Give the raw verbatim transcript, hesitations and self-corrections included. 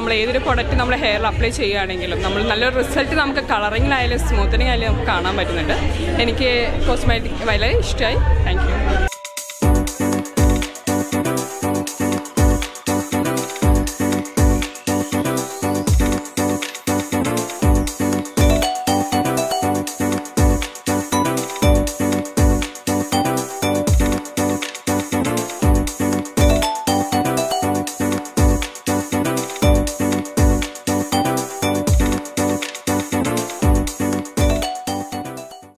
നമ്മൾ ഏതൊരു പ്രൊഡക്റ്റ് നമ്മുടെ ഹെയറിൽ അപ്ലൈ ചെയ്യുകയാണെങ്കിലും നമ്മൾ നല്ലൊരു റിസൾട്ട് നമുക്ക് കളറിങ്ങിലായാലും സ്മൂത്തനിങ് ആയാലും നമുക്ക് കാണാൻ പറ്റുന്നുണ്ട്. എനിക്ക് കോസ്മെറ്റിക് വളരെ ഇഷ്ടമായി. Thank U.